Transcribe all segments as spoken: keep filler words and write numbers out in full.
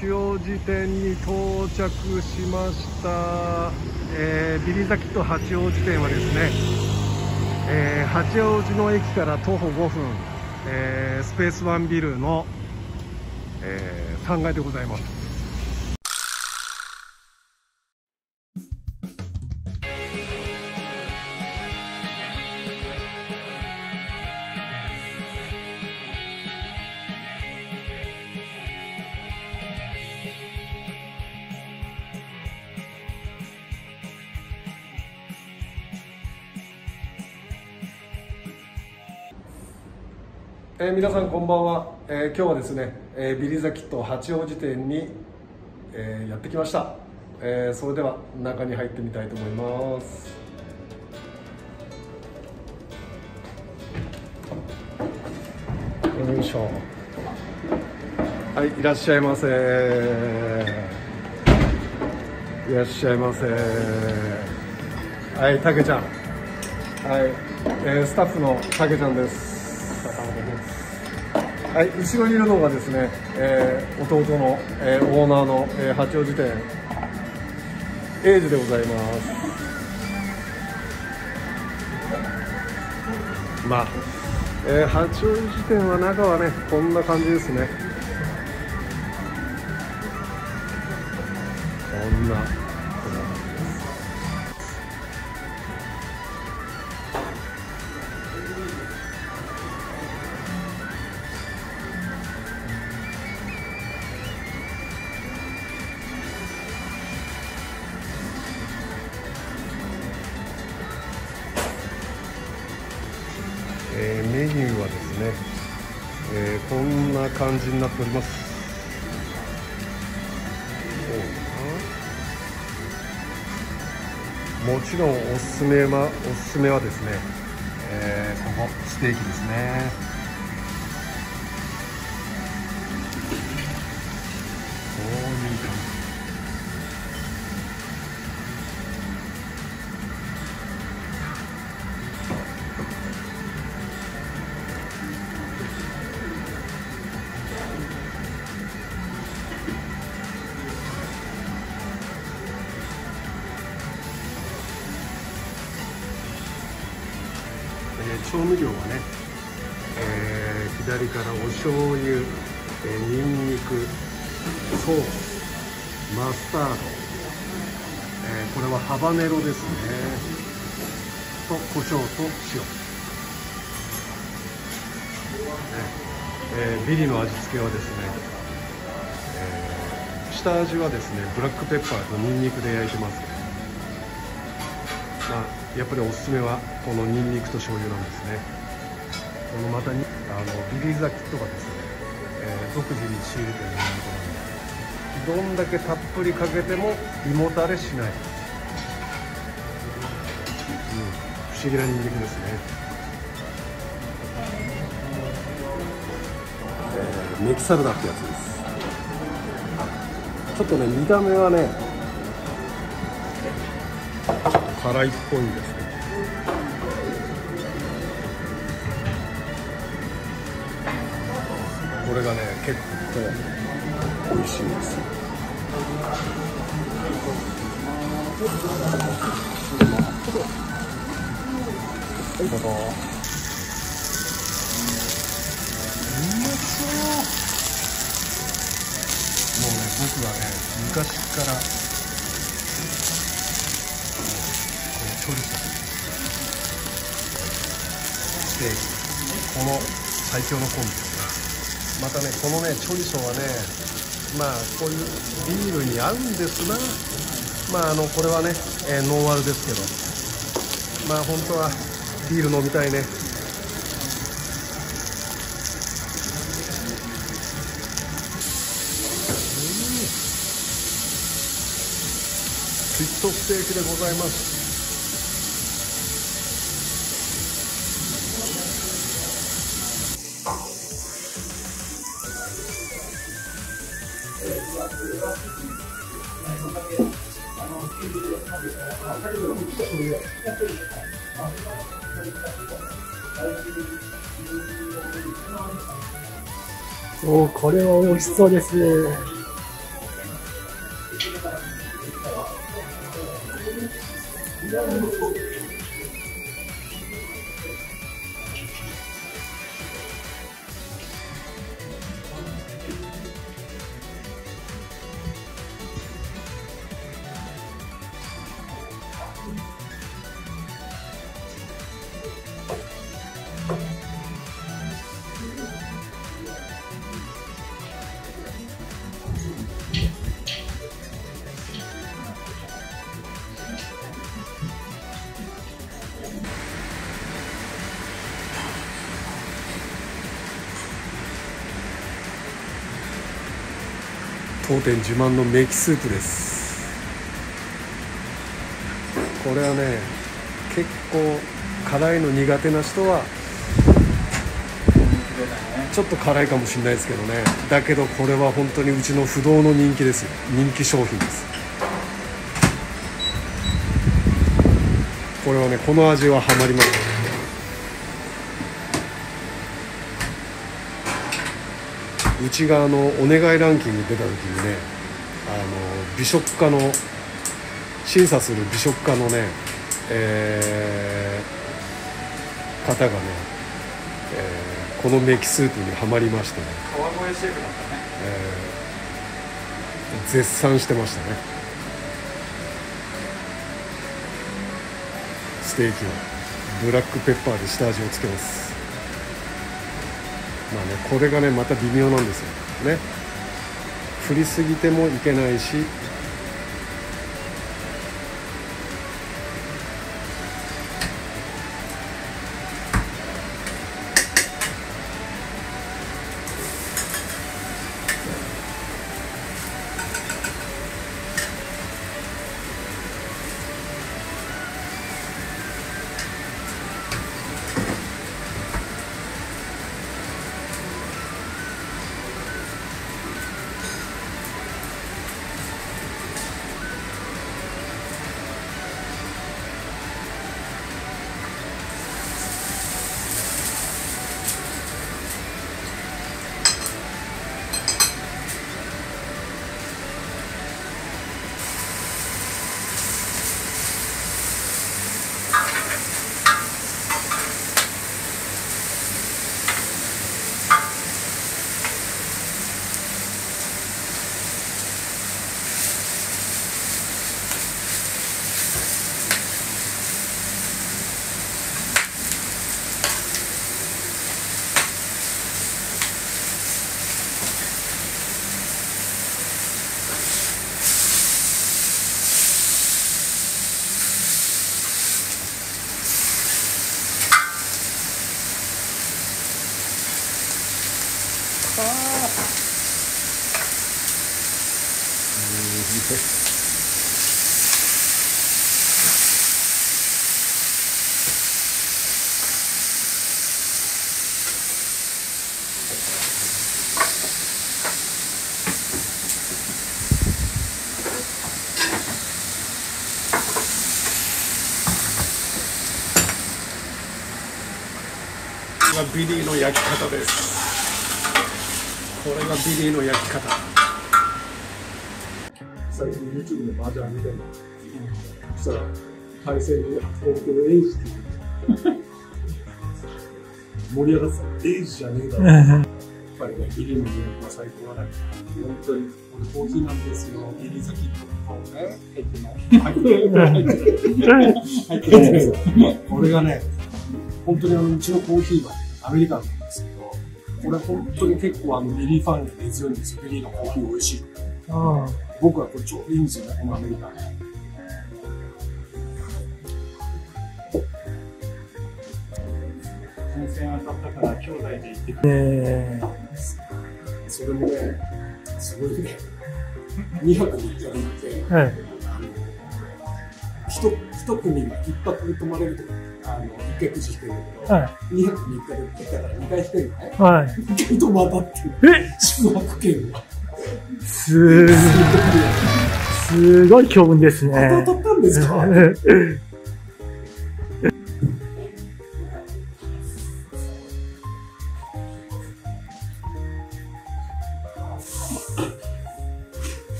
八王子店に到着しました。えー、ビリザキット八王子店はですね、えー、八王子の駅から徒歩ごふん、えー、スペースワンビルの、えー、さんがいでございます。えー、皆さんこんばんは。えー、今日はですね、えー、ビリザキット八王子店に、えー、やってきました。えー、それでは中に入ってみたいと思います。よいしょ。はい、いらっしゃいませ。いらっしゃいませ。はい、たけちゃん。はい、えー、スタッフのたけちゃんです。はい、後ろにいるのがですね、えー、弟の、えー、オーナーの、えー、八王子店英二でございます。まあ、えー、八王子店は中はねこんな感じですね。こんなえー、メニューはですね、えー、こんな感じになっております。もちろんおすすめはおすすめはですね、えー、ここステーキですね。こういう感じ。調味料はね、えー、左からお醤油、えー、にんにく、ソース、マスタード、えー、これはハバネロですね、と胡椒と塩、ねえー、ビリの味付けはですね、えー、下味はですねブラックペッパーとにんにくで焼いてます。まあやっぱりおすすめはこのニンニクと醤油なんですね。このまたにあのビリザキットがですね、えー、独自に仕入れているニンニクなんで、どんだけたっぷりかけても胃もたれしない、うん、不思議なニンニクですね。えー、メキサルダってやつです。ちょっとね見た目はね辛いっぽいんですけど、これがね結構美味しいんですよ。はいどうぞ。うまそう。もうね僕はね昔からチョリソステーキ、この最強のコンビですね。またねこのねチョリソはね、まあこういうビールに合うんですな。まああのこれはね、えー、ノンアルですけど、まあ本当はビール飲みたいね。フィットステーキでございます。 おー、これは美味しそうです。 当店自慢のメキスープです。これはね、結構辛いの苦手な人はちょっと辛いかもしれないですけどね。だけどこれは本当にうちの不動の人気ですよ。人気商品です。これはね、この味はハマります。うちがあのお願いランキング出た時にね、あの美食家の審査する美食家のね、えー、方がね、えー、このメキスープにはまりましてね、 川越シェフだったね、 えー、絶賛してましたね。ステーキはブラックペッパーで下味をつけます。まあね、これがねまた微妙なんですよね。振りすぎてもいけないし、ビリーの焼き方です。これがビリーの焼き方。最近 YouTube で麻雀見てるの。そしたら対戦に東京エイジっていう盛り上がってた。エイジじゃねえだろ。やっぱりね、ビリーの魅力は最高だね。本当に俺コーヒーなんですよ。ビリー好きとね、入ってない。入ってない。入ってないですよ。これがね、本当にあのうちのコーヒーはアメリカンなんですけど、これ本当に結構あのビリーファンが根強いんですよ。ビリーのコーヒー美味しい。ああ、僕はこれちょうどいいんですよね、このアメリカン。 温泉当たったから兄弟で行ってくれ。 それもね、すごいね。にはくみっかで行って、はい、一, 一組が一泊で泊まれるとあの一回くじ引けるんだけど、はい、にはくみっかで行ったからにかい引けるのね。はい。にかいとも当たってる。宿泊券が。 すごい。すごい強運ですね。 当たったんですか？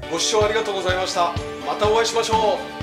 ご視聴ありがとうございました。またお会いしましょう。